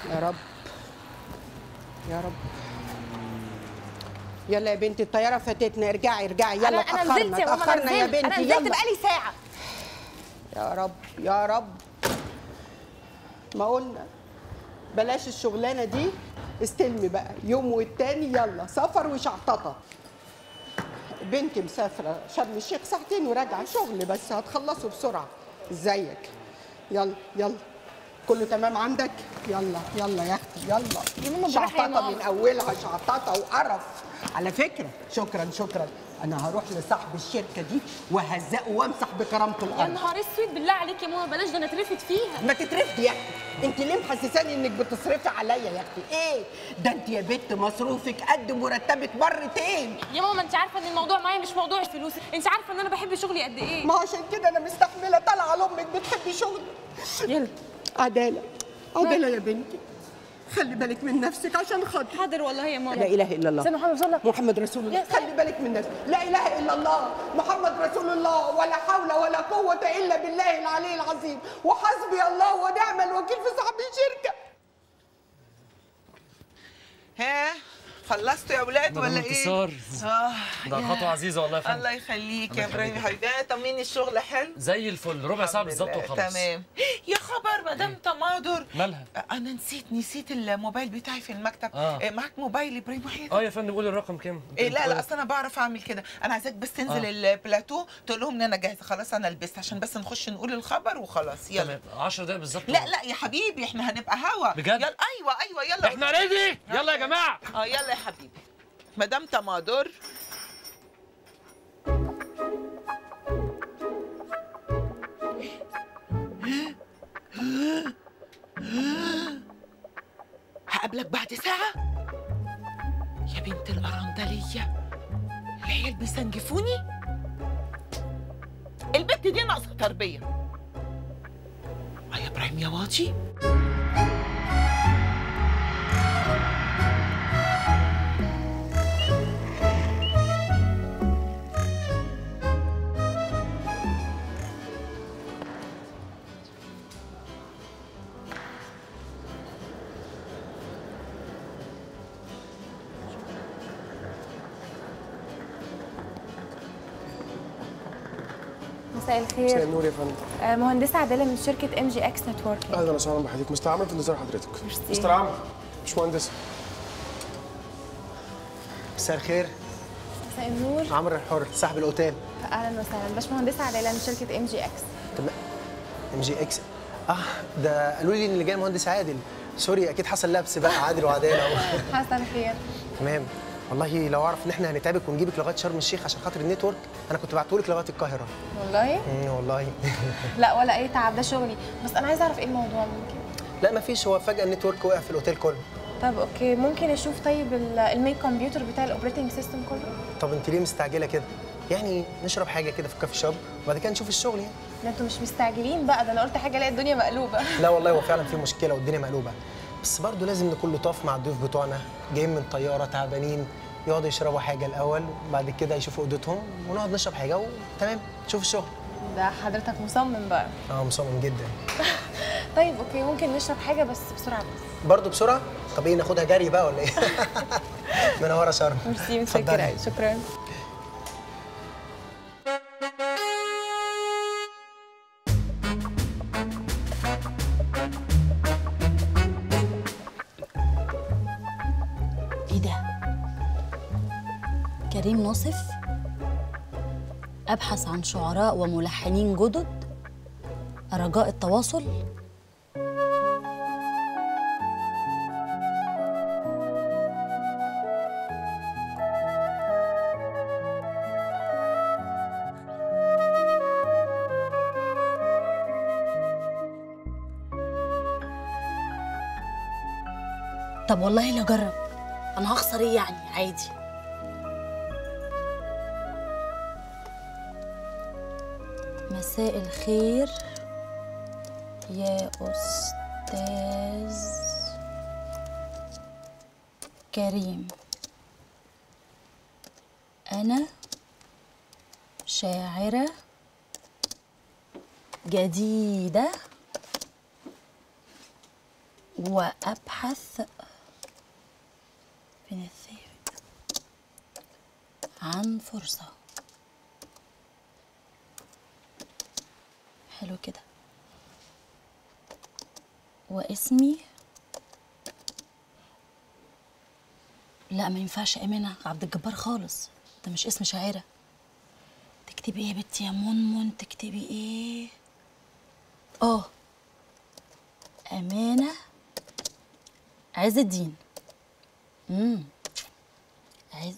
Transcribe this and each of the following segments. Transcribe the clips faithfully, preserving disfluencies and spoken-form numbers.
يا رب يا رب. يلا يا بنتي الطياره فاتتنا، ارجعي ارجعي يلا. انا انا نزلت يا ماما، اتاخرنا يا بنتي. انا نزلت بقالي ساعه. يا رب يا رب. ما قلنا بلاش الشغلانه دي، استلمي بقى يوم والتاني يلا سفر وشعططه. بنتي مسافره شرم الشيخ ساعتين وراجعه شغل، بس هتخلصوا بسرعه. ازيك؟ يلا يلا كله تمام عندك؟ يلا يلا يا اختي يلا. يا ماما شعططه من اولها، شعططه وقرف. على فكره شكرا شكرا، انا هروح لصاحب الشركه دي وهزقه وامسح بكرامته الارض. يا نهار اسود بالله عليك يا ماما بلاش، ده انا اترفد فيها. ما تترفدي يا اختي، انت ليه محسساني انك بتصرفي عليا يا اختي؟ ايه ده انت يا بت مصروفك قد مرتبك مرتين. يا ماما انت عارفه ان الموضوع معايا مش موضوع الفلوس، انت عارفه ان انا بحب شغلي قد ايه. ما عشان كده انا مستحمله طالعه لامك بتحبي شغلي. يلا عداله عداله يا بنتي، خلي بالك من نفسك عشان خاطري. حاضر والله يا ماما. لا اله الا الله. سيدنا محمد رسول الله. محمد رسول الله. خلي بالك من نفسك. لا اله الا الله محمد رسول الله، ولا حول ولا قوه الا بالله العلي العظيم، وحسبي الله ونعم الوكيل في صاحب الشركه. ها خلصتوا يا اولاد ولا ايه؟ انتصار. اه ده خطوه عزيزه والله يا فندم. الله يخليك يا ابراهيم يا حبيبي. طمني الشغل حلو؟ زي الفل، ربع ساعه بالظبط وخلاص. تمام. يا خبر مدام تماضر، مالها؟ انا نسيت نسيت الموبايل بتاعي في المكتب. آه. معاك موبايل ابراهيم وحيد؟ اه يا فندم قولي الرقم كام؟ إيه لا لا اصل انا بعرف اعمل كده، انا عايزاك بس تنزل آه. البلاتو تقول لهم ان انا جاهزه خلاص، انا لبست عشان بس نخش نقول الخبر وخلاص. يلا تمام عشر دقايق بالظبط. لا لا يا حبيبي احنا هنبقى هوا بجد؟ يلا. ايوه ايوه يلا احنا ريدي. يلا يا جماعه. اه يلا يا حبيبي. مدام تماضر هقابلك بعد ساعة يا بنت الأرندلية. العيال بيسنجفوني، البت دي ناقصة تربية. اه يا إبراهيم يا واطي. مساء الخير. مساء النور يا فندم. آه مهندسة عادلة من شركة ام جي اكس نتورك. اهلا وسهلا بحضرتك. مستر عمرو في انتظار حضرتك. ميرسي. مستر عمرو مش مهندسة. مساء الخير. مساء النور. عمرو الحر صاحب الاوتيل. اهلا وسهلا. باشمهندسة عادلة من شركة ام جي اكس. تمام. ام جي اكس. اه ده قالوا لي ان اللي جاي مهندس عادل. سوري اكيد حصل لبس بقى. عادل وعداله. حصل خير. تمام. والله لو اعرف ان احنا هنتعبك ونجيبك لغايه شرم الشيخ عشان خاطر النتورك انا كنت بعتهولك لغايه القاهره. والله؟ امم والله. لا ولا اي تعب، ده شغلي، بس انا عايزه اعرف ايه الموضوع ممكن. لا مفيش، هو فجاه النتورك وقع في الاوتيل كله. طب اوكي ممكن اشوف طيب المين كمبيوتر بتاع الاوبريتنج سيستم كله؟ طب انت ليه مستعجله كده؟ يعني نشرب حاجه كده في الكافي شوب وبعد كده نشوف الشغل يعني. ده انتوا مش مستعجلين بقى، ده انا قلت حاجه الاقي الدنيا مقلوبه. لا والله هو فعلا في مشكله والدنيا مقلوبه، بس برضه لازم نكون لطاف مع الضيوف بتوعنا جايين من طياره تعبانين، يقعدوا يشربوا حاجه الاول وبعد كده يشوفوا اوضتهم ونقعد نشرب حاجه وتمام نشوف الشغل. ده حضرتك مصمم بقى. اه مصمم جدا. طيب اوكي ممكن نشرب حاجه بس بسرعه بس. برضه بسرعه؟ طب ايه ناخدها جري بقى ولا ايه؟ منوره شرم. ميرسي متشكره شكرا. ايه ده؟ كريم ناصف أبحث عن شعراء وملحنين جدد، رجاء التواصل. طب والله لا جرب، أنا هخسر إيه يعني؟ عادي. مساء الخير يا أستاذ كريم، أنا شاعرة جديدة وأبحث فين الثيرد عن فرصة. حلو كده. واسمي لا ما ينفعش امينه عبد الجبار خالص، ده مش اسم شاعره. تكتبي ايه يا بنتي يا منمن؟ تكتبي ايه؟ اه امانه عز الدين. امم عز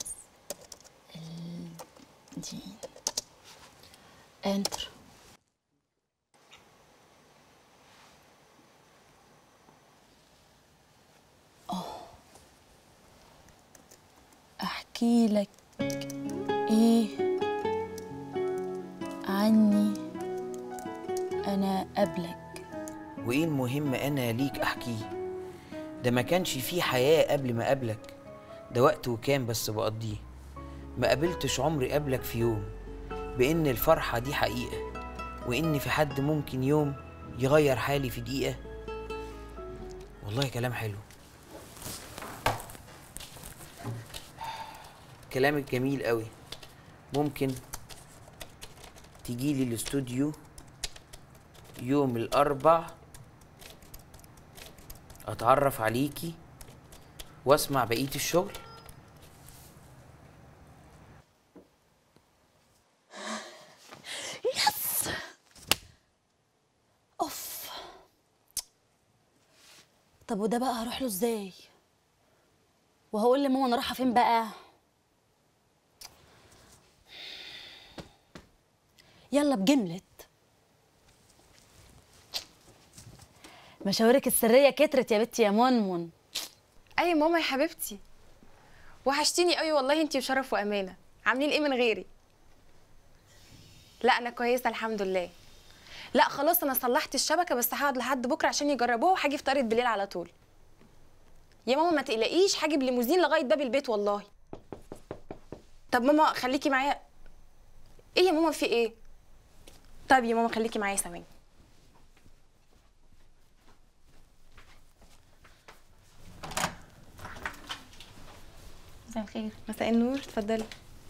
الدين. انتر. احكي لك ايه عني انا قبلك؟ وايه المهم انا ليك احكيه؟ ده ما كانش فيه حياة قبل ما قابلك، ده وقت وكان بس بقضيه. ما قابلتش عمري قبلك في يوم، بان الفرحة دي حقيقة، وان في حد ممكن يوم يغير حالي في دقيقة. والله كلام حلو، كلامك جميل قوي. ممكن تجيلي الاستوديو يوم الاربع اتعرف عليكي واسمع بقية الشغل؟ يس. اوف. طب وده بقى هروح له ازاي؟ وهقول لماما انا رايحه فين بقى؟ يلا بجملة مشاورك السرية كترت يا بنتي يا منمن. اي ماما يا حبيبتي، وحشتيني قوي والله انتي وشرف وامانه. عاملين ايه من غيري؟ لا انا كويسه الحمد لله. لا خلاص انا صلحت الشبكه، بس هقعد لحد بكره عشان يجربوها، وهاجي في طريق بالليل على طول. يا ماما ما تقلقيش، هاجي بليموزين لغايه باب البيت والله. طب ماما خليكي معايا. ايه يا ماما في ايه؟ طيب يا ماما خليكي معايا ثواني. مساء الخير. مساء النور، اتفضلي.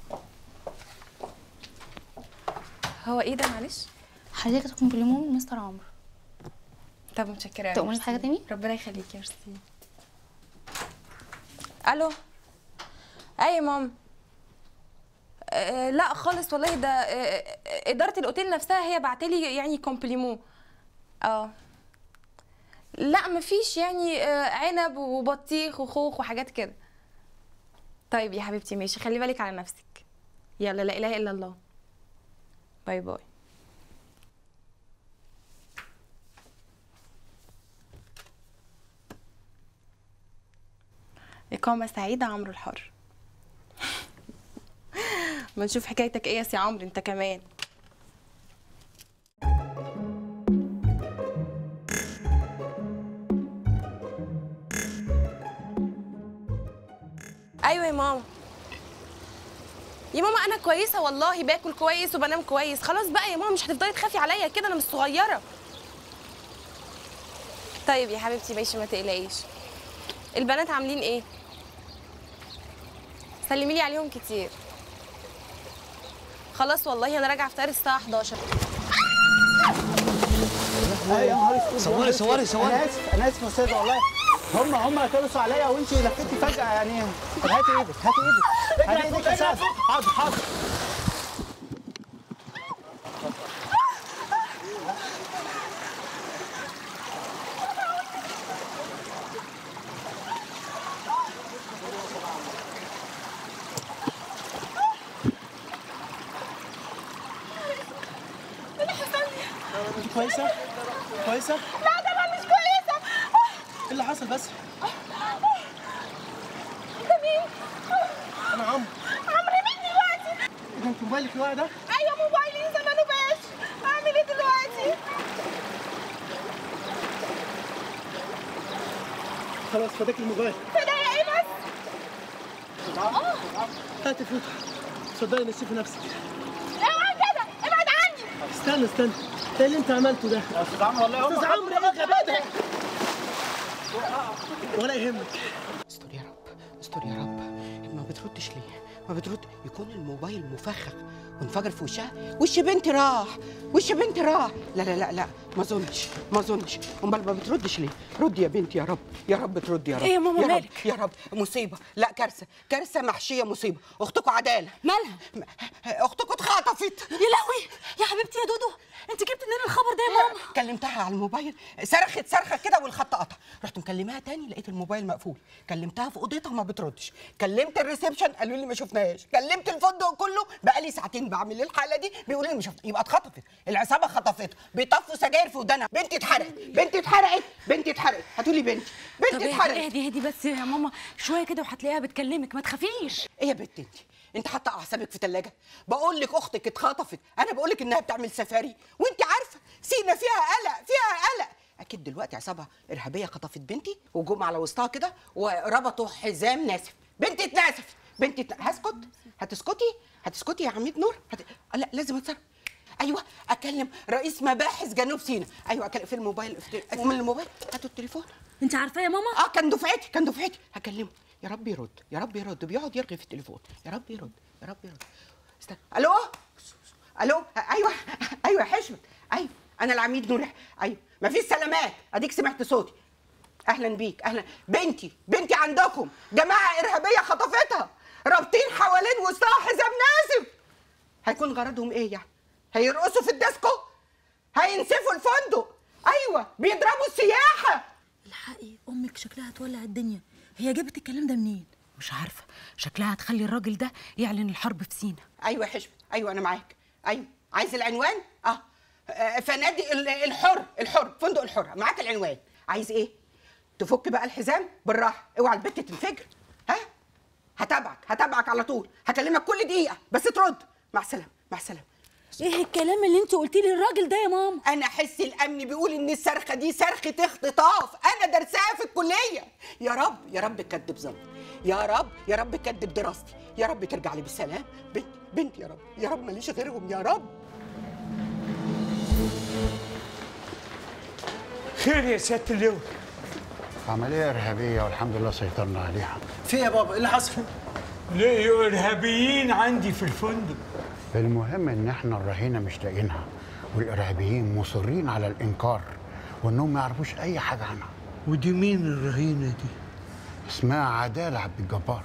هو ايه ده معلش؟ حضرتك كومبليمون من مستر عمرو. طب متشكره. تؤمري بحاجه تاني؟ ربنا يخليكي يا ميرسي. الو. اي يا ماما. أه لا خالص والله، ده أه اداره الاوتيل نفسها هي بعتلي يعني كومبليمون. اه لا مفيش يعني أه عنب وبطيخ وخوخ وحاجات كده. طيب يا حبيبتي ماشي، خلي بالك على نفسك. يلا لا اله الا الله. باي باي. إقامة سعيدة عمرو الحر. ما نشوف حكايتك ايه يا سي عمرو انت كمان. ايوه يا ماما. يا ماما انا كويسه والله، باكل كويس وبنام كويس. خلاص بقى يا ماما مش هتفضلي تخافي عليا كده، انا مش صغيره. طيب يا حبيبتي ماشي ما تقلقيش. البنات عاملين ايه؟ سلمي لي عليهم كتير. خلاص والله انا راجعه افطار الساعه حداشر. يا نهار اسود. صوري صوري صوري. انا اسف انا اسف يا استاذ والله. هم هم هيخلصوا عليا وانت لفتي فجاه يعني. طب هاتي ايدك هاتي ايدك هاتي ايدك يا استاذ. حاضر حاضر. انت كويسه؟ كويسه؟ لا ده انا مش كويسه. ايه اللي حصل بس؟ انت مين؟ انا عمرو. عمرو مين دلوقتي؟ ايه ده انت موبايلك الواقع ده؟ ايوه موبايلي زمانه باش. اعمل ايه دلوقتي؟ خلاص فداك الموبايل. فدايا ايه بس؟ اه هاتي فلوس. اتفضلي نسي في نفسك. اوعى كده، ابعد عني. استنى استنى، ايه اللي انت عملته ده؟ يا استاذ عمرو والله. استاذ عمرو ايه الغباء ده؟ ولا يهمك. استر يا رب، استر يا رب. ما بتردش ليه؟ ما بترد. يكون الموبايل مفخخ وانفجر في وشها. وش بنتي راح، وش بنتي راح. لا لا لا لا، ما اظنش ما اظنش. امال ما بتردش ليه؟ ردي يا بنتي يا رب، يا رب تردي يا رب. ايه يا ماما يا مالك؟ رب يا رب. مصيبه، لا كارثه، كارثه محشيه مصيبه. اختكم عداله. مالها؟ اختكم اتخطفت. يا لهوي يا حبيبتي يا دودو، انت جبت منين الخبر ده يا ماما؟ كلمتها على الموبايل، صرخت صرخه كده والخط قطع. رحت مكلماها تاني لقيت الموبايل مقفول. كلمتها في اوضتها ما بتردش. كلمت الريسبشن قالوا لي ما شفناهاش. كلمت الفندق كله بقى لي ساعتين بعمل الحاله دي بيقولوا لي ما شفت. يبقى اتخطفت، العصابه خطفتها. بيطفوا سجاير في ودانها. بنتي اتحرقت، بنتي اتحرقت، بنتي اتحرقت. هاتولي بنتي، طب بنتي اتحرقت. اهدي اهدي بس يا ماما شويه كده وهتلاقيها بتكلمك، ما تخافيش. ايه يا بنت انت؟ انت حاطه اعصابك في ثلاجه؟ بقول لك اختك اتخطفت، انا بقول لك انها بتعمل سفاري وانت عارفه سينا فيها قلق، فيها قلق. اكيد دلوقتي عصابه ارهابيه خطفت بنتي وجم على وسطها كده وربطوا حزام ناسف. بنتي اتناسفت، بنتي اتن... هسكت؟ هتسكتي؟ هتسكتي يا عميد نور؟ هت... لا لازم اتصرف. ايوه اكلم رئيس مباحث جنوب سيناء. ايوه اكلم في الموبايل، من الموبايل. هاتوا التليفون. انت عارفاه يا ماما؟ اه كان دفعتي، كان دفعتي. هكلمه. يا رب يرد، يا رب يرد. بيقعد يرغي في التليفون. يا رب يرد، يا رب يرد. استنى. الو الو. ايوه ايوه يا حشمت. ايوه انا العميد نور. ايوه مفيش سلامات، اديك سمعت صوتي. اهلا بيك، اهلا. بنتي بنتي عندكم جماعه ارهابيه خطفتها، رابطين حوالين وسطها حزام ناسف. هيكون غرضهم ايه يعني؟ هيرقصوا في الديسكو؟ هينسفوا الفندق؟ ايوه بيضربوا السياحه. الحقي امك شكلها هتولع الدنيا. هي جابت الكلام ده منين؟ مش عارفه، شكلها هتخلي الراجل ده يعلن الحرب في سينا. ايوه يا حشمت، ايوه انا معاك. ايوه عايز العنوان؟ اه, آه فنادق الحر، الحر فندق الحر. معاك العنوان. عايز ايه؟ تفك بقى الحزام بالراحه، اوعى البت تنفجر. ها؟ هتابعك هتابعك على طول، هكلمك كل دقيقه بس ترد. مع السلامه، مع السلامه. ايه الكلام اللي انت قلتيه للراجل ده يا ماما؟ انا حسي الامن بيقول ان الصرخه دي صرخه اختطاف. انا درسها في الكليه. يا رب يا رب كدب ظني، يا رب يا رب كدب دراستي، يا رب ترجع لي بالسلام. بنتي بنتي يا رب، يا رب ماليش غيرهم يا رب. خير يا سياده اللواء؟ عملية إرهابية والحمد لله سيطرنا عليها. في يا بابا؟ ايه اللي حصل؟ لقيوا إرهابيين عندي في الفندق. المهم إن إحنا الرهينة مش لاقيينها، والإرهابيين مصرين على الإنكار وإنهم ما يعرفوش أي حاجة عنها. ودي مين الرهينة دي؟ اسمها عدالة عبد الجبار.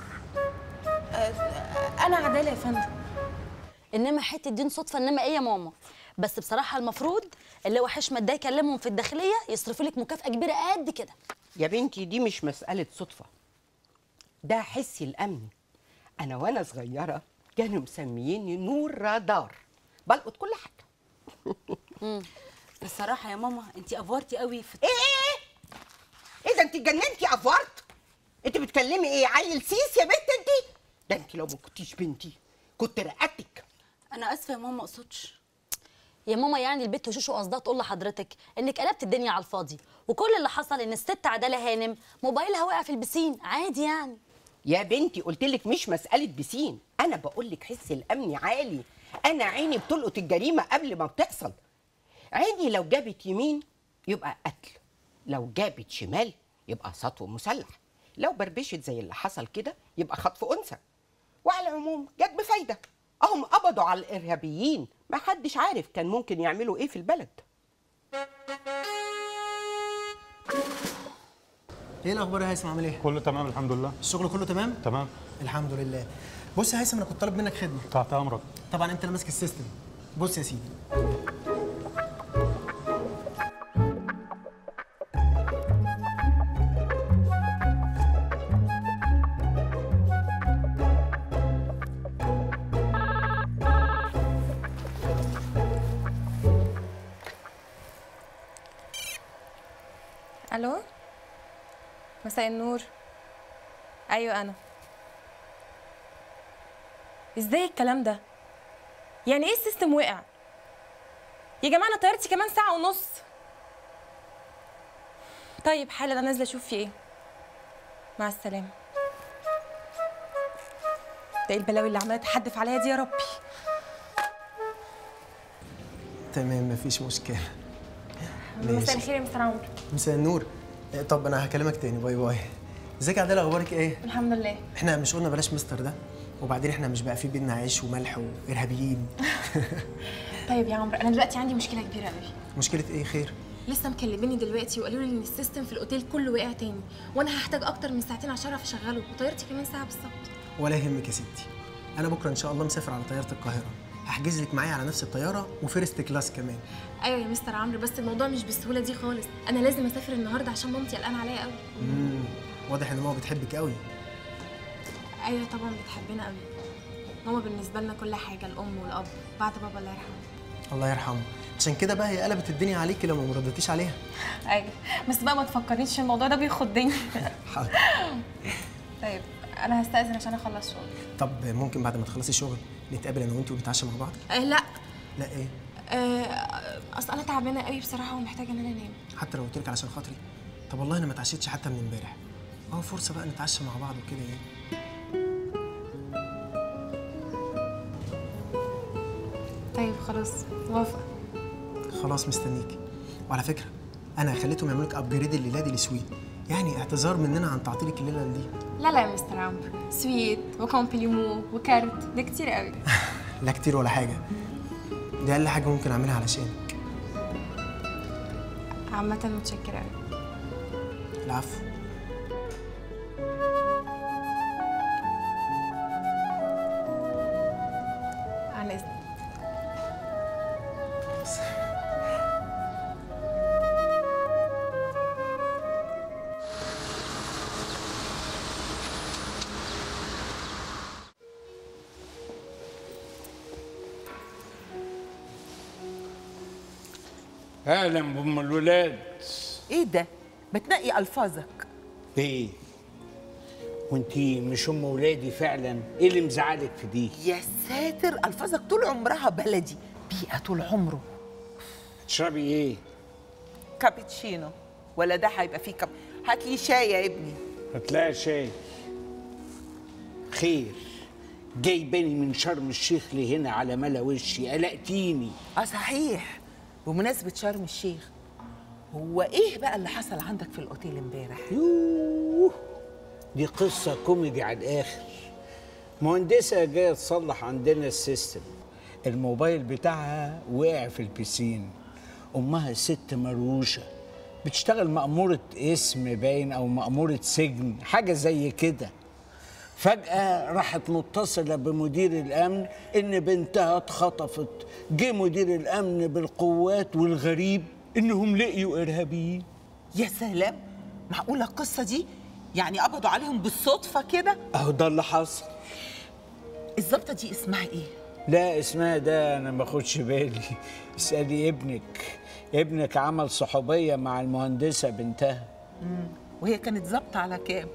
انا عداله يا فندم. انما حته دين صدفه، انما ايه يا ماما؟ بس بصراحه المفروض اللي هو حشمت ده يكلمهم في الداخليه يصرفوا لك مكافاه كبيره قد كده. يا بنتي دي مش مساله صدفه، ده حسي الامني. انا وانا صغيره كانوا مسمييني نور رادار، بلقط كل حاجه. امم بصراحه يا ماما انت افورتي قوي في ايه ايه ايه ده؟ انت اتجننتي؟ افورت؟ انت بتكلمي ايه؟ عيل سيس يا بنت انت؟ ده انت لو ما كنتيش بنتي كنت رقتك. انا اسفه يا ماما ما اقصدش يا ماما. يعني البت وشوشو قصدها تقول لحضرتك انك قلبت الدنيا على الفاضي، وكل اللي حصل ان الست عداله هانم موبايلها وقع في البسين عادي يعني. يا بنتي قلت لك مش مساله بسين، انا بقول لك حسي الامني عالي. انا عيني بتلقط الجريمه قبل ما بتحصل. عيني لو جابت يمين يبقى قتل، لو جابت شمال يبقى سطو مسلح، لو بربشت زي اللي حصل كده يبقى خطف انثى. وعلى العموم جت بفايده، اهم قبضوا على الارهابيين. ما حدش عارف كان ممكن يعملوا ايه في البلد. ايه الاخبار يا هيثم؟ عامل ايه؟ كله تمام الحمد لله. الشغل كله تمام؟ تمام الحمد لله. بص يا هيثم انا كنت طالب منك خدمه. تحت امرك. طبعا انت اللي ماسك السيستم. بص يا سيدي، الو مساء النور. ايوه انا. ازاي الكلام ده؟ يعني ايه السيستم وقع؟ يا جماعه انا طيارتي كمان ساعه ونص. طيب حالا انا نازله اشوف في ايه. مع السلامه. ده ايه البلاوي اللي عماله تحدف عليا دي يا ربي؟ تمام مفيش مشكله. مساء الخير يا مستر عمرو. مساء النور. طب انا هكلمك تاني، باي باي. ازيك يا عادله، اخبارك ايه؟ الحمد لله. احنا مش قلنا بلاش مستر ده؟ وبعدين احنا مش بقى في بينا عيش وملح وارهابيين. طيب يا عمرو، انا دلوقتي عندي مشكله كبيره قوي. مشكله ايه؟ خير؟ لسه مكلميني دلوقتي وقالوا لي ان السيستم في الاوتيل كله وقع تاني، وانا هحتاج اكتر من ساعتين عشان اعرف اشغله، وطيارتي كمان ساعه بالظبط. ولا يهمك يا ستي، انا بكره ان شاء الله مسافر على طياره القاهره، هحجز لك معايا على نفس الطياره وفيرست كلاس كمان. ايوه يا مستر عمرو، بس الموضوع مش بالسهوله دي خالص، انا لازم اسافر النهارده عشان مامتي قلقانه عليا قوي. امم واضح ان ماما بتحبك قوي. ايوه طبعا بتحبنا قوي. ماما بالنسبه لنا كل حاجه، الام والاب بعد بابا الله يرحمه. الله يرحمه. عشان كده بقى هي قلبت الدنيا عليكي لما ما ردتيش عليها. ايوه بس بقى ما تفكرنيش، الموضوع ده بيخضني. حاضر. طيب انا هستأذن عشان اخلص شغل. طب ممكن بعد ما تخلصي الشغل نتقابل انا وانت ونتعشى مع بعض؟ أه لا. لا ايه؟ أه اصل انا تعبانه قوي بصراحه ومحتاجه ان انا انام. حتى لو قلت لك علشان خاطري؟ طب والله انا ما اتعشيتش حتى من امبارح. اهو فرصه بقى نتعشى مع بعض وكده ايه. طيب خلاص موافقه. خلاص مستنيكي. وعلى فكره انا خليتهم يعملوا لك ابجريد الليله دي لسويت، يعني اعتذار مننا عن تعطيلك الليله دي. لا لا يا مستر عمرو، سويت وكومبليمو وكارت ده كتير قوي. لا كتير ولا حاجه، دي اقل حاجه ممكن اعملها علشانك. عامه متشكره قوي. العفو. عن اذنك. اهلا بام الولاد. ايه ده؟ بتنقي الفاظك. ايه؟ وانتي مش ام ولادي فعلا؟ ايه اللي مزعلك في دي؟ يا ساتر، الفاظك طول عمرها بلدي، بيئه طول عمره. تشربي ايه؟ كابتشينو. ولا ده هيبقى فيه كاب؟ هات لي شاي يا ابني. هتلاقي شاي. خير، جايباني من شرم الشيخ لهنا على ملا وشي، قلقتيني. اه صحيح، بمناسبه شرم الشيخ، هو ايه بقى اللي حصل عندك في الاوتيل امبارح؟ يوه، دي قصه كوميدي على الاخر. مهندسه جايه تصلح عندنا السيستم، الموبايل بتاعها وقع في البسين. امها ست مروشه بتشتغل مأمورة اسم باين او مأمورة سجن، حاجه زي كده. فجأة راحت متصلة بمدير الأمن إن بنتها اتخطفت. جه مدير الأمن بالقوات، والغريب إنهم لقيوا إرهابيين. يا سلام، معقولة القصة دي؟ يعني قبضوا عليهم بالصدفة كده؟ أهو ده اللي حصل. الظابطة دي اسمها إيه؟ لا اسمها ده أنا ما باخدش بالي، اسألي ابنك. ابنك عمل صحوبية مع المهندسة بنتها. مم. وهي كانت ظابطة على كام؟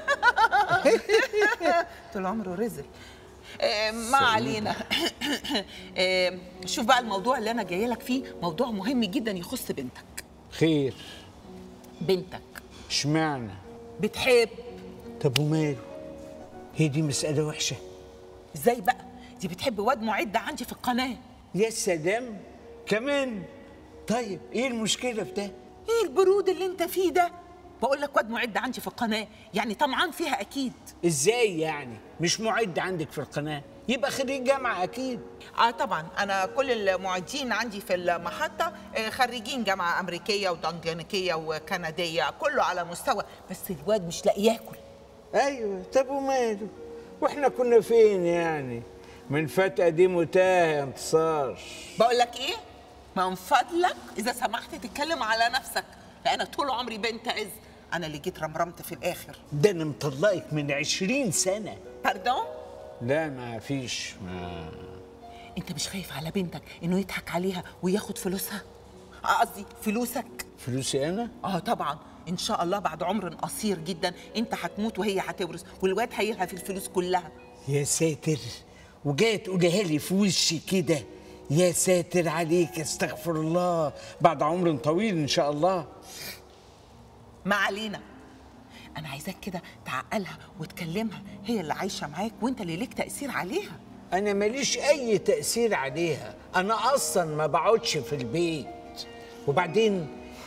طول عمره رزق. آه ما علينا. آه شوف بقى، الموضوع اللي انا جايه لك فيه موضوع مهم جدا يخص بنتك. خير؟ بنتك اشمعنى؟ بتحب. طب وماله؟ هي دي مسألة وحشة؟ ازاي بقى؟ دي بتحب واد معد عندي في القناة. يا سلام، كمان؟ طيب ايه المشكلة في ده؟ ايه البرود اللي انت فيه ده؟ بقول لك واد معد عندي في القناه، يعني طمعان فيها اكيد. ازاي يعني؟ مش معد عندك في القناه؟ يبقى خريج جامعه اكيد. اه طبعا، انا كل المعدين عندي في المحطه خريجين جامعه امريكيه ودنماركيه وكنديه، كله على مستوى، بس الواد مش لاقي ياكل. ايوه، طب وماله؟ واحنا كنا فين يعني؟ من فتقه دي متاه يا انتصار. بقول لك ايه؟ من فضلك اذا سمحت تتكلم على نفسك، لأن طول عمري بنت عز، أنا اللي جيت رمرمت في الآخر. ده أنا مطلقك من عشرين سنة. باردون؟ لا ما فيش. ما أنت مش خايف على بنتك إنه يضحك عليها وياخد فلوسها؟ قصدي فلوسك. فلوسي أنا؟ آه طبعًا، إن شاء الله بعد عمر قصير جدا أنت هتموت وهي هتورث، والواد هيلهى في الفلوس كلها. يا ساتر، وجاية تقولها لي في وشي كده؟ يا ساتر عليك، استغفر الله، بعد عمر طويل ان شاء الله. ما علينا، انا عايزاك كده تعقلها وتكلمها، هي اللي عايشه معاك وانت اللي ليك تاثير عليها. انا ماليش اي تاثير عليها، انا اصلا ما بقعدش في البيت. وبعدين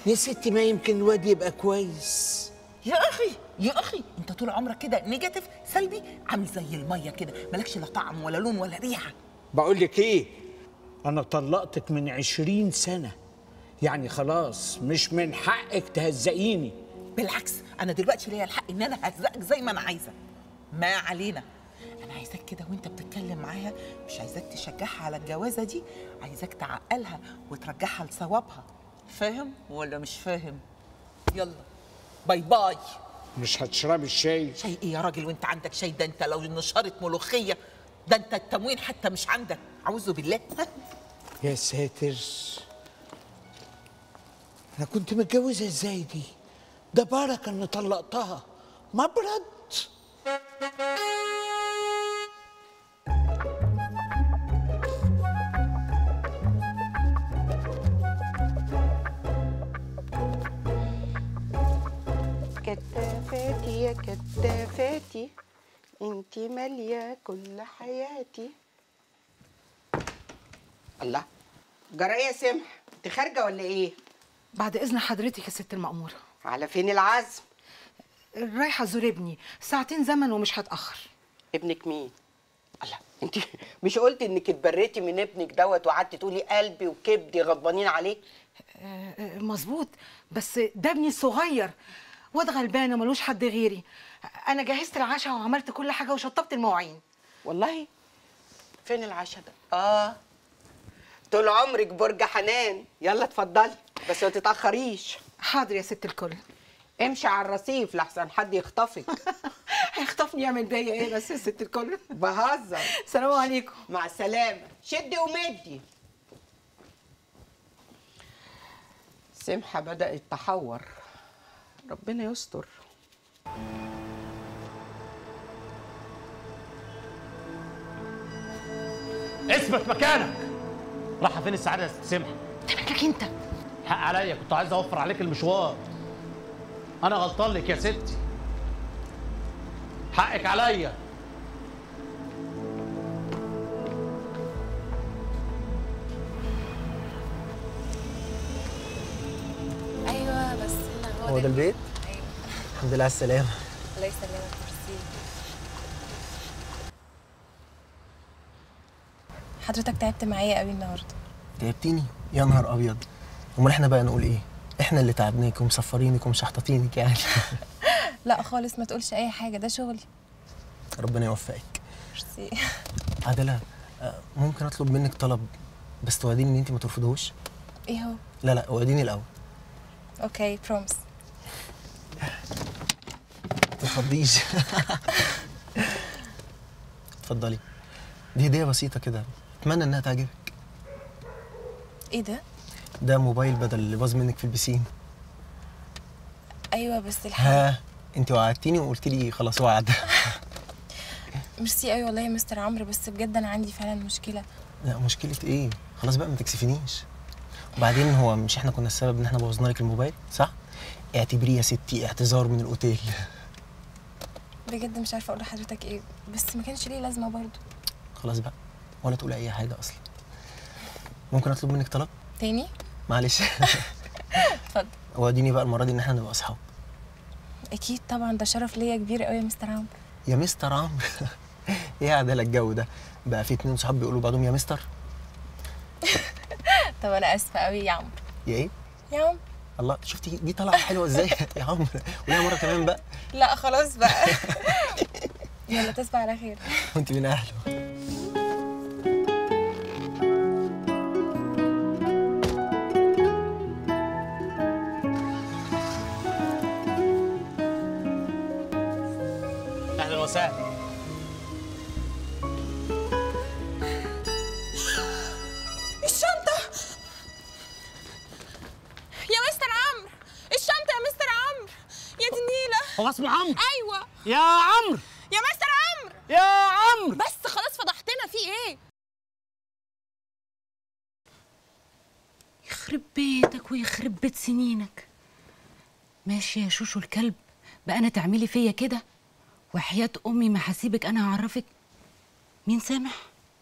يا ستي ما يمكن الواد يبقى كويس. يا اخي يا اخي انت طول عمرك كده نيجاتيف سلبي، عامل زي الميه كده، مالكش لا طعم ولا لون ولا ريحه. بقول لك ايه، انا طلقتك من عشرين سنه، يعني خلاص مش من حقك تهزقيني. بالعكس انا دلوقتي ليا الحق ان انا اهزقك زي ما انا عايزه. ما علينا، انا عايزاك كده وانت بتتكلم معاها، مش عايزاك تشجعها على الجوازه دي، عايزاك تعقلها وترجعها لصوابها. فاهم ولا مش فاهم؟ يلا باي باي. مش هتشربي الشاي؟ شاي ايه يا راجل وانت عندك شاي؟ ده انت لو نشرت ملوخيه، ده انت التموين حتى مش عندك، اعوذ بالله. يا ساتر، انا كنت متجوزه ازاي دي؟ ده بركه ان طلقتها، مبرد. كتافاتي يا كتافاتي انتي مالية كل حياتي. الله، جرى ايه يا سمح؟ انت خارجة ولا ايه؟ بعد اذن حضرتك يا ست المأمورة. على فين العزم؟ رايحة ازور ابني، ساعتين زمن ومش هتأخر. ابنك مين؟ الله، انت مش قلتي انك اتبريتي من ابنك دوت وقعدتي تقولي قلبي وكبدي غضبانين عليه؟ آه آه مظبوط، بس ده ابني الصغير، واد غلبان وملوش حد غيري. انا جهزت العشاء وعملت كل حاجه وشطبت المواعين. والله؟ فين العشاء ده؟ اه طول عمرك برج حنان. يلا اتفضلي بس ما تتاخريش. حاضر يا ست الكل. امشي على الرصيف لحسن حد يخطفك. هيخطفني يعمل بيا ايه بس يا ست الكل؟ بهزر. سلام عليكم. مع السلامه. شدي ومدي. سمحه بدات تحور، ربنا يستر. اثبت مكانك. رايحه فين السعاده يا ست سمحه؟ ده مالك انت؟ حق عليا، كنت عايز اوفر عليك المشوار. انا غلطان لك يا ستي، حقك عليا. ايوه بس هو ده البيت؟ ايوه. الحمد لله على السلامه. الله يسلمك. ميرسي. حضرتك تعبت معايا قوي النهارده. تعبتيني؟ يا نهار ابيض. امال احنا بقى نقول ايه؟ احنا اللي تعبناك ومسفرينك ومشحططينك يعني. لا خالص، ما تقولش اي حاجه، ده شغلي. ربنا يوفقك. ميرسي. عادله، ممكن اطلب منك طلب بس توعديني ان انت ما ترفضوش؟ ايه هو؟ لا لا، وعديني الاول. اوكي برومس. ما تتفضيش. اتفضلي، دي هديه بسيطه كده، اتمنى انها تعجبك. ايه ده؟ ده موبايل بدل اللي باظ منك في البسين. ايوه بس الحقيقه. ها، انت وعدتيني وقلت لي خلاص وعد. ميرسي. ايوه والله يا مستر عمرو، بس بجد انا عندي فعلا مشكله. لا مشكله ايه؟ خلاص بقى ما تكسفينيش. وبعدين هو مش احنا كنا السبب ان احنا بوظنا لك الموبايل، صح؟ اعتبريه يا ستي اعتذار من الاوتيل. بجد مش عارفه اقول لحضرتك ايه، بس ما كانش ليه لازمه برضه. خلاص بقى، ولا تقول اي حاجه اصلا. ممكن اطلب منك طلب تاني؟ معلش. اتفضل. واديني بقى المره دي ان احنا نبقى اصحاب. اكيد طبعا، ده شرف ليا كبير قوي يا مستر عمرو. يا مستر عمرو. ايه عدالة الجو ده؟ بقى في اتنين صحاب بيقولوا بعضهم يا مستر. طب انا اسفه قوي يا عمرو. يا ايه؟ يا عمرو. الله، شفتي دي طالعه حلوه ازاي؟ يا عمرو، وليها مره كمان بقى. لا خلاص بقى. يلا تصبح على خير. وانت من اهله. اهلا وسهلا. الشنطة يا مستر عمرو، الشنطة يا مستر عمرو، يا دي النيلة. هو اسمه عمرو؟ أيوة يا عمرو يا مستر عمرو. يا عمرو بس خلاص فضحتنا، في إيه؟ يخرب بيتك ويخرب بيت سنينك. ماشي يا شوشو الكلب، بقى انا تعملي فيا كده؟ وحياة امي ما هسيبك، انا هعرفك مين سامح.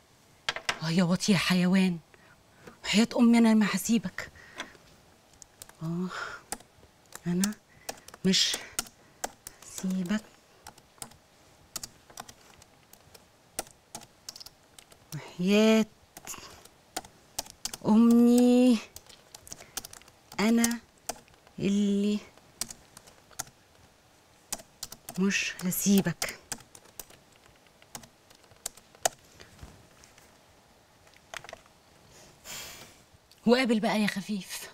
اه يا واطي يا حيوان، وحياة امي انا ما هسيبك. اه انا مش سيبك وحياة امي انا اللي مش هسيبك. وقابل بقى يا خفيف.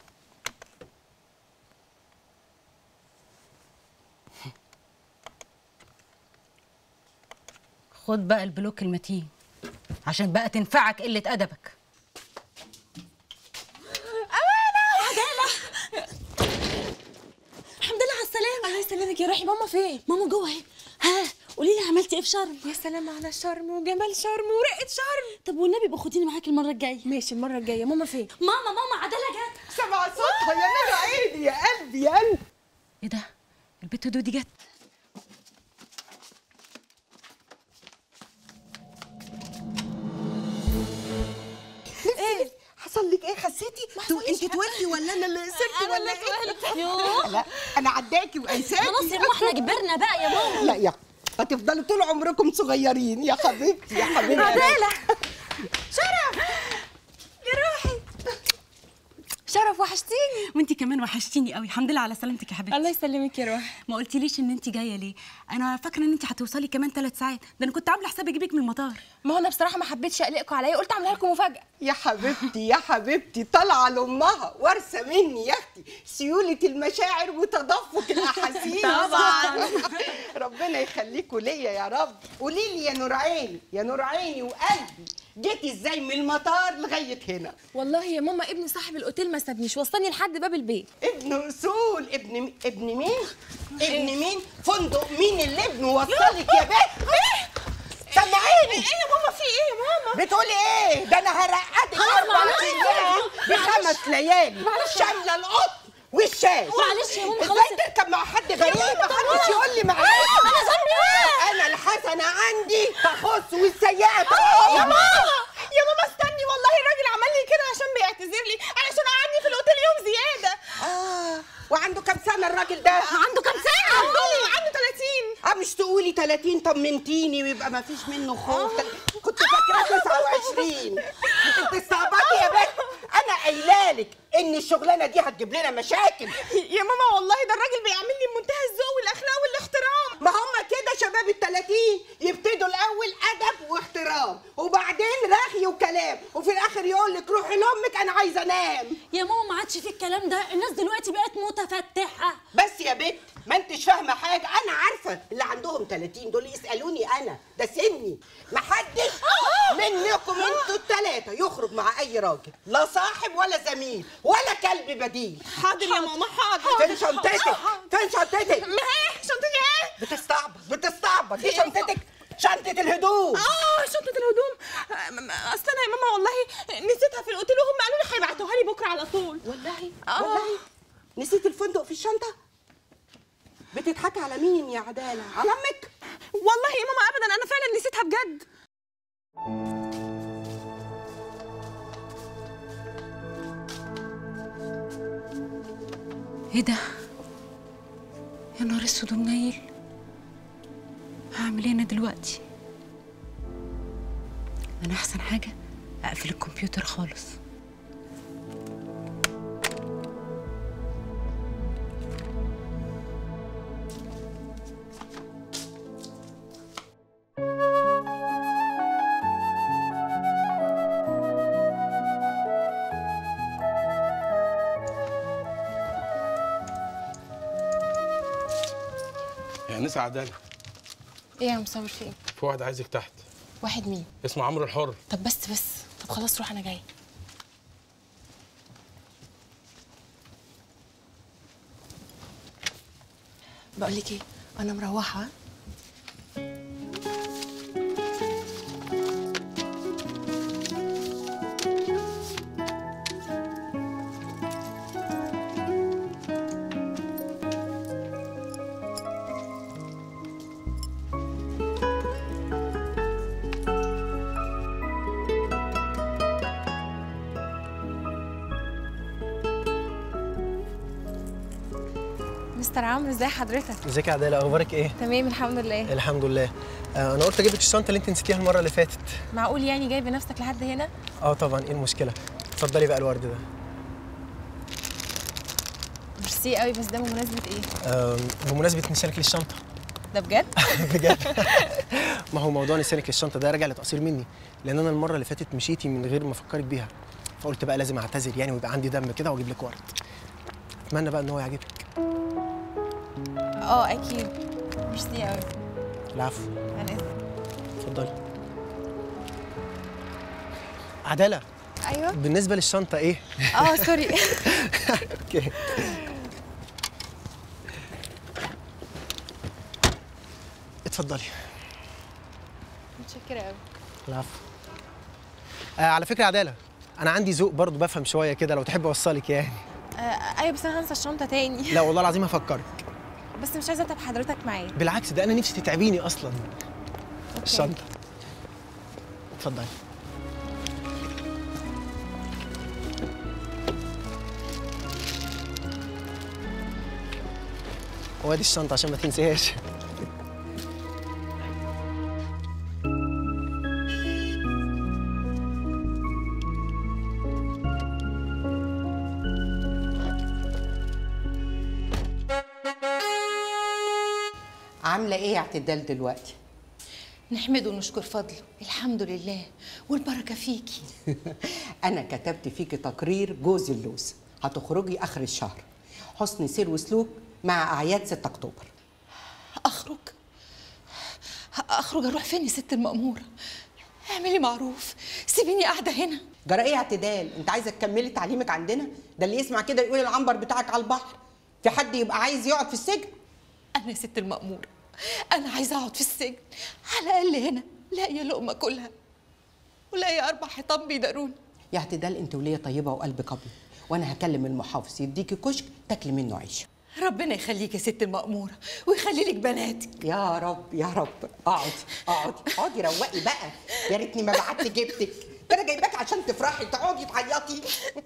خد بقى البلوك المتين عشان بقى تنفعك قلة أدبك. الحمد لله على السلامة. الله يسلمك يا روحي. ماما فين؟ ماما جوه اهي. ها قولي لي عملتي ايه في شرم؟ يا سلام على شرم وجمال شرم ورقة شرم. طب والنبي بقى خديني معاكي المرة الجاية. ماشي المرة الجاية. ماما فين؟ ماما ماما عدالة جت. سمع صوتها يا نور عيني يا قلبي يا قلبي. ايه ده؟ البت دودي جت. ايه حصل لك ايه؟ خسيتي؟ تو انت تولي ولا انا اللي صرت ولا ايه؟ يوه. لا انا عداكي وانساكي. خلاص يا ماما احنا كبرنا بقى يا ماما. لا يا هتفضلوا طول عمركم صغيرين يا حبيبتي يا حبيبتي. عدالة. شرف يا روحي. شرف وحشتيني. وانت كمان وحشتيني قوي. الحمد لله على سلامتك يا حبيبتي. الله يسلمك يا روحي. ما قلتليش ان انت جايه ليه؟ انا فاكره ان انت هتوصلي كمان ثلاث ساعات. ده انا كنت عامله حساب اجيبك من المطار. ما هو انا بصراحه ما حبيتش اقلقكم عليا، قلت اعملها لكم مفاجاه. يا حبيبتي يا حبيبتي طالعه لامها وارثه مني يا اختي سيوله المشاعر وتدفق الاحاسيس. طبعا. ربنا يخليكوا ليا يا رب. قولي لي يا نور عيني يا نور عيني وقلبي، جيتي ازاي من المطار لغايه هنا؟ والله يا ماما ابن صاحب الاوتيل ما سابنيش، وصلني لحد باب البيت. ابن اصول. ابن ابن مين؟ ابن مين؟ فندق مين اللي ابنه وصلك يا بنت؟ سامعيني؟ ايه يا ماما في ايه يا ماما؟ بتقولي ايه؟ ده انا هرقدك اربع ايام بخمس ليالي شامله القطن والشاي. معلش يا ماما خلاص. ازاي تركب مع حد غريب؟ محدش يقول لي معلش. انا ذنبي ايه؟ انا الحسنه عندي تخص والسيئه تخص. يا ماما يا ماما استني، والله الراجل عمل لي كده عشان بيعتذر لي علشان قعدني في الاوتيل يوم زياده. اه وعنده كام سنه الراجل ده؟ عنده كام سنه؟ عنده عنده ثلاثين. اه مش تقولي ثلاثين طمنتيني ويبقى ما فيش منه خوف. كنت فاكره تسعة وعشرين. انت استعبطي يا بنت. انا قايله لك ان الشغلانه دي هتجيب لنا مشاكل. يا ماما والله ده الراجل بيعاملني بمنتهى الذوق والاخلاق والاحترام. ما هم كده شباب الثلاثين يبتدوا الاول ادب واحترام وبعدين رغي وكلام وفي الاخر يقول لك روحي لامك انا عايزه انام. يا ماما ما عادش في الكلام ده، الناس دلوقتي بقت متفتحه. بس يا بنت ما انتش فاهمه حاجه. انا عارفه اللي عندهم ثلاثين دول يسالوني انا، ده سني. ما حدش منكم انتوا الثلاثه يخرج مع اي راجل، لا صاحب ولا زميل ولا كلب بديل. حاضر يا ماما حاضر. فين شنطتك؟ فين شنطتك؟ ما هي شنطتي ايه؟ بتستعبط بتستعبط. دي شنطتك؟ شنطه الهدوم. اه شنطه الهدوم. اصل انا يا ماما والله نسيتها في الاوتيل وهم قالوا لي هيبعتوها لي بكره على طول. والله آه. والله نسيت الفندق في الشنطه؟ بتضحكي على مين يا عداله؟ على امك؟ والله يا ماما ابدا انا فعلا نسيتها بجد. ايه ده؟ يا نهار اسود ومنيل. هعمل ايه انا دلوقتي؟ انا احسن حاجه اقفل الكمبيوتر خالص. يا نسا عداله، ايه يا مصور في ايه؟ في واحد عايزك تحت. واحد مين؟ اسمه عمرو الحر. طب بس بس طب خلاص روح انا جاي. بقول لك ايه، انا مروحه. مستر عمرو، ازي حضرتك؟ ازيك يا عداله، اخبارك ايه؟ تمام الحمد لله. الحمد لله. آه انا قلت اجيب لك الشنطه اللي انت نسيتيها المره اللي فاتت. معقول يعني جايبه نفسك لحد هنا؟ اه طبعا، ايه المشكله؟ اتفضلي بقى الورد ده. ميرسي قوي، بس ده بمناسبه ايه؟ آه بمناسبه نسيانك للشنطه. ده بجد؟ بجد. ما هو موضوع نسيانك للشنطه ده راجع لتقصير مني، لان انا المره اللي فاتت مشيتي من غير ما افكرك بيها، فقلت بقى لازم اعتذر يعني ويبقى عندي دم كده واجيب لك ورد. اتمنى بقى ان هو يعجبك. اه اكيد. ميرسي قوي. العفو. عن اذنك. اتفضلي. عداله. ايوه. بالنسبه للشنطه ايه؟ اه سوري. اوكي. اتفضلي. متشكره قوي. العفو. آه على فكره يا عداله، انا عندي ذوق برضه، بفهم شويه كده، لو تحب اوصلك يعني. آه ايوه بس انا هنسى الشنطه تاني. لا والله العظيم هفكرك. بس مش عايزه اتعب حضرتك معايا. بالعكس، ده انا نفسي تتعبيني اصلا. أوكي. الشنطه. اتفضلي. وادي الشنطه عشان ما تنسيهاش. عامله ايه يا اعتدال دلوقتي؟ نحمده ونشكر فضله، الحمد لله والبركه فيكي. انا كتبت فيكي تقرير جوز اللوز، هتخرجي اخر الشهر، حسن سير وسلوك مع اعياد ستة اكتوبر. اخرج اخرج اروح فين يا ست المأموره؟ اعملي معروف، سيبيني قاعده هنا. جرى ايه يا اعتدال؟ انت عايزه تكملي تعليمك عندنا؟ ده اللي يسمع كده يقول العنبر بتاعك على البحر. في حد يبقى عايز يقعد في السجن؟ انا يا ست المأموره انا عايزه اقعد في السجن على الاقل هنا لاقيه لقمه كلها ولاقيه اربع حيطان بيداروني. يا اعتدال انت وليه طيبه وقلب قبل، وانا هكلم المحافظ يديكي كشك تاكلي منه عيش. ربنا يخليك يا ست المأموره ويخلي لك بناتك. يا رب يا رب. اقعدي اقعدي اقعدي روقي بقى. يا ريتني ما بعت جبتك، ده انا جايباك عشان تفرحي تقعدي تعيطي.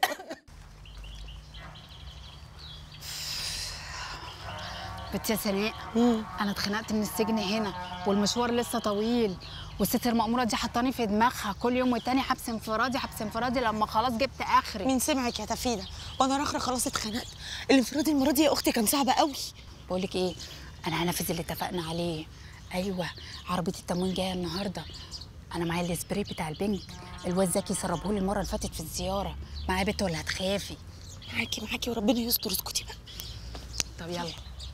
بنت يا سناء، انا اتخنقت من السجن هنا والمشوار لسه طويل، والست المأمورة دي حطاني في دماغها كل يوم والتاني حبس انفرادي حبس انفرادي لما خلاص جبت اخري. مين سمعك يا تفيده؟ وانا رخرة خلاص اتخنقت. الانفراد المره دي يا اختي كان صعب قوي. بقول لك ايه، انا هنفذ اللي اتفقنا عليه. ايوه عربيه التموين جايه النهارده، انا معايا السبراي بتاع البنك، الواد زكي سربهولي المره اللي فاتت في الزياره. معايا بنت ولا هتخافي؟ معاكي معاكي وربنا يستر. اسكتي بقى. طب يلا.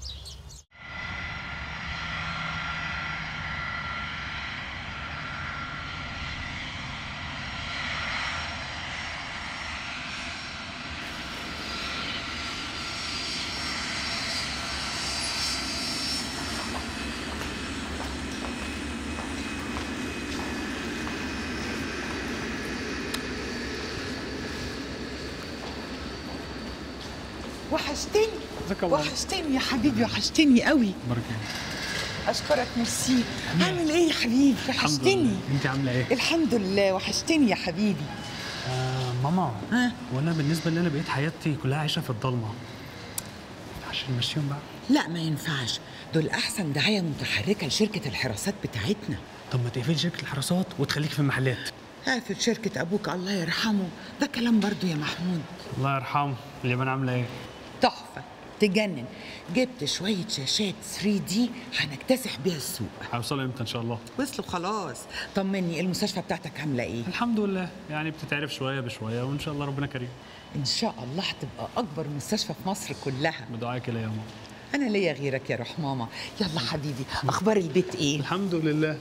وحشتني وحشتني يا حبيبي، وحشتني قوي. بركة. اشكرك ميرسي. عامل ايه يا حبيبي؟ وحشتني. انت عامله ايه؟ الحمد لله وحشتني يا حبيبي. آه ماما، ها؟ وانا بالنسبه لي انا بقيت حياتي كلها عايشه في الضلمه، عشان نمشيهم بقى. لا ما ينفعش، دول احسن دعايه متحركه لشركه الحراسات بتاعتنا. طب ما تقفلي شركه الحراسات وتخليكي في المحلات. قافل شركه ابوك الله يرحمه، ده كلام برضو يا محمود. الله يرحمه. اليابان عامله ايه؟ تحفه تجنن. جبت شويه شاشات ثري دي هنكتسح بيها السوق. هيوصلوا امتى ان شاء الله؟ وصلوا خلاص. طمني، المستشفى بتاعتك عامله ايه؟ الحمد لله، يعني بتتعرف شويه بشويه وان شاء الله ربنا كريم. ان شاء الله هتبقى اكبر مستشفى في مصر كلها. بدعائك ليا يا ماما. انا ليا غيرك يا روح ماما. يلا حبيبي، اخبار البيت ايه؟ الحمد لله.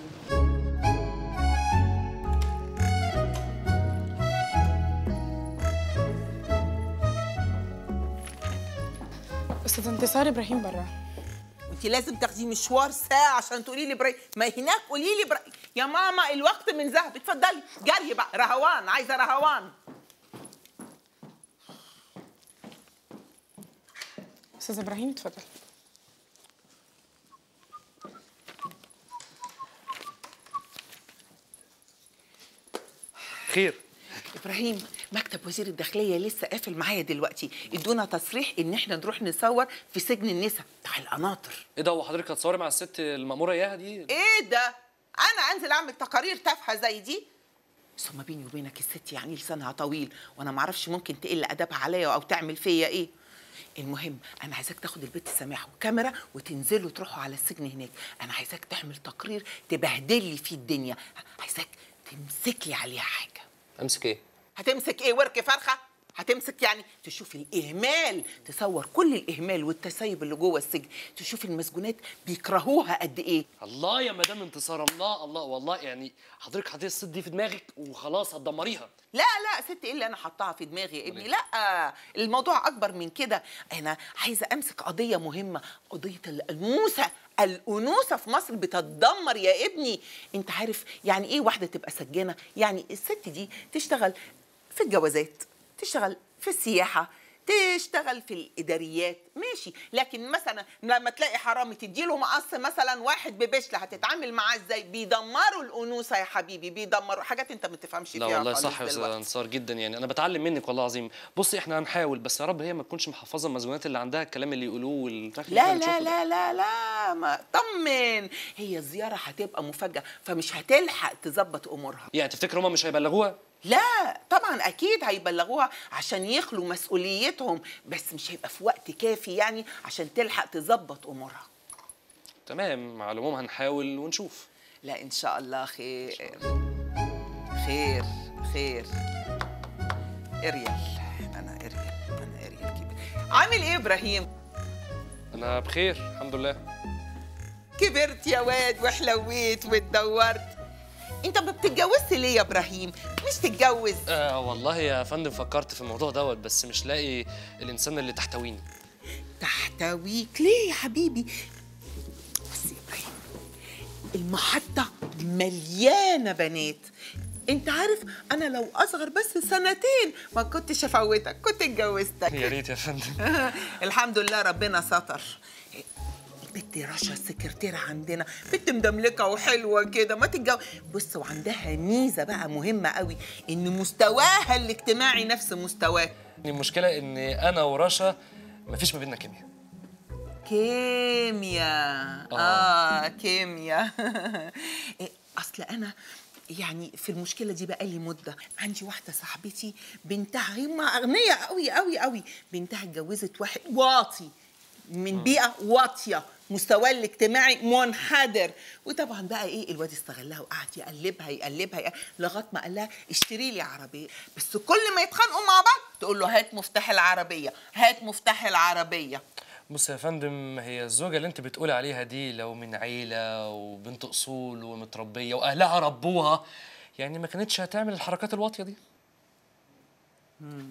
استاذ انتصار ابراهيم برا. انت لازم تاخدي مشوار ساعه عشان تقولي لي براي، ما هناك قولي لي براي. يا ماما الوقت من ذهب، اتفضلي جري بقى. رهوان، عايزه رهوان. استاذ ابراهيم اتفضل. خير. ابراهيم، مكتب وزير الداخليه لسه قافل معايا دلوقتي، ادونا تصريح ان احنا نروح نصور في سجن النساء. بتاع القناطر. ايه ده، هو حضرتك هتصوري مع الست المأمورة اياها دي؟ ايه ده؟ انا انزل اعمل تقارير تافهه زي دي؟ ثم بيني وبينك الست يعني لسانها طويل، وانا ما اعرفش ممكن تقل ادبها عليا او تعمل فيا ايه. المهم انا عايزاك تاخد البت سماح وكاميرا وتنزلوا تروحوا على السجن هناك. انا عايزاك تعمل تقرير تبهدلي فيه الدنيا، عايزاك تمسك لي عليها حاجه. امسك ايه؟ هتمسك ايه؟ ورك فرخه؟ هتمسك يعني تشوف الاهمال، تصور كل الاهمال والتسيب اللي جوه السجن، تشوف المسجونات بيكرهوها قد ايه. الله يا مدام انتصار، الله الله، والله يعني حضرتك حطيتي الست دي في دماغك وخلاص هتدمريها. لا لا ست، ايه اللي انا حطاها في دماغي يا ابني؟ لا، الموضوع اكبر من كده. انا عايزه امسك قضيه مهمه، قضيه الانوثه. الانوثه في مصر بتتدمر يا ابني. انت عارف يعني ايه واحده تبقى سجانه؟ يعني الست دي تشتغل في الجوازات، تشتغل في السياحه، تشتغل في الاداريات، ماشي، لكن مثلا لما تلاقي حرامي تديله مقص مثلا واحد ببشله، هتتعامل معاه ازاي؟ بيدمروا الانوثه يا حبيبي، بيدمروا حاجات انت ما تفهمش فيها. لا والله صح يا استاذ انتصار جدا، يعني انا بتعلم منك والله العظيم. بصي احنا هنحاول، بس يا رب هي ما تكونش محفظه المسجونات اللي عندها الكلام اللي يقولوه والفخ. لا لا لا لا لا، ما طمن، هي الزياره هتبقى مفاجاه، فمش هتلحق تظبط امورها. يعني تفتكر هم مش هيبلغوها؟ لا طبعا اكيد هيبلغوها عشان يخلوا مسؤوليتهم، بس مش هيبقى في وقت كافي يعني عشان تلحق تظبط امورها. تمام، على العموم هنحاول ونشوف. لا ان شاء الله خير خير خير. اريال، انا اريال انا اريال كبير. عامل ايه ابراهيم؟ انا بخير الحمد لله. كبرت يا واد وحلويت واتدورت. انت ما بتتجوزش ليه يا ابراهيم؟ مش تتجوز؟ آه والله يا فندم فكرت في الموضوع دوت، بس مش لاقي الانسان اللي تحتويني. تحتويك ليه يا حبيبي؟ بص يا ابراهيم، المحطه مليانه بنات. انت عارف انا لو اصغر بس سنتين ما كنتش افوتك، كنت اتجوزتك. يا ريت يا فندم. الحمد لله ربنا ستر. بنت رشا السكرتيرة عندنا بنت مدملكة وحلوة كده، ما تتجوز. بص، وعندها ميزة بقى مهمة قوي، إن مستواها الاجتماعي نفس مستواك. المشكلة إن أنا ورشا مفيش ما بيننا كيمياء. كيمياء آه, آه كيمياء. أصل أنا يعني في المشكلة دي بقالي مدة. عندي واحدة صاحبتي بنتها، هم أغنياء قوي قوي قوي، بنتها اتجوزت واحد واطي من بيئة واطية، مستواه الاجتماعي منحدر. وطبعا بقى ايه، الواد استغلها وقعد يقلبها يقلبها, يقلبها لغايه ما قال لها اشتري لي عربيه. بس كل ما يتخانقوا مع بعض تقول له هات مفتاح العربيه، هات مفتاح العربيه. بص يا فندم، هي الزوجه اللي انت بتقولي عليها دي لو من عيله وبنت اصول ومتربيه واهلها ربوها، يعني ما كانتش هتعمل الحركات الواطيه دي. امم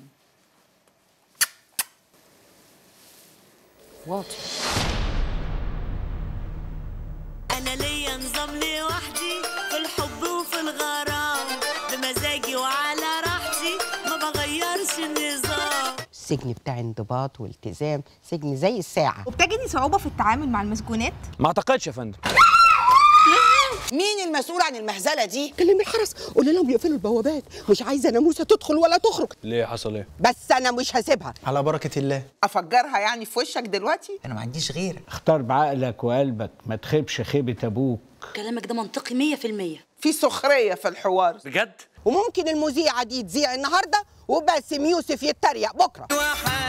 واطي. أنا ليا نظام لوحدي في الحب وفي الغرام، بمزاجي وعلى راحتي ما بغيرش النظام. السجن بتاع انضباط والتزام، سجن زي الساعة. وبتجدي صعوبة في التعامل مع المسجونات؟ ما اعتقدش يا فندم. مين المسؤول عن المهزله دي؟ كلمي الحرس، قولي لهم يقفلوا البوابات، مش عايزه ناموسه تدخل ولا تخرج. ليه حصل ايه؟ بس انا مش هسيبها. على بركه الله. افجرها يعني في وشك دلوقتي؟ انا ما عنديش غيرك. اختار بعقلك وقلبك، ما تخيبش خيبه ابوك. كلامك ده منطقي مية في المية. في سخريه في الحوار بجد. وممكن المذيعه دي تذيع النهارده وباسم يوسف يتريق بكره.